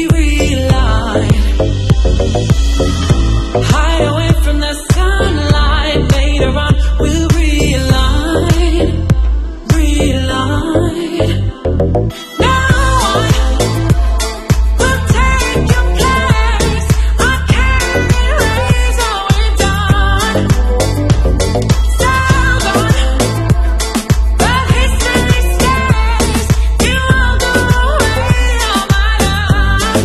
we relight. Hide away from the sunlight. Later on, we'll relight. Now we'll take your place. I can't erase all we've done. So gone, but history stays. You won't go away, all my love.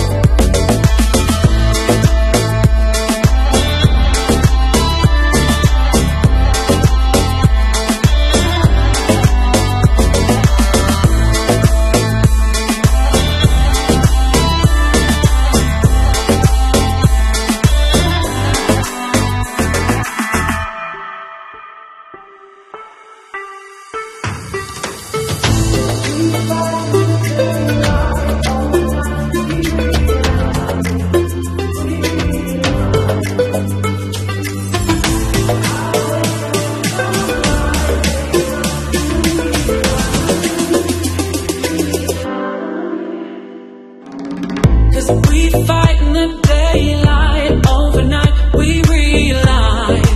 Cause we fight in the daylight. Overnight we relight.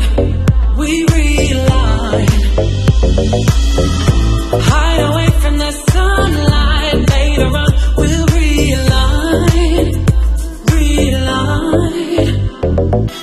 Hide away from the sunlight. Later on we'll relight.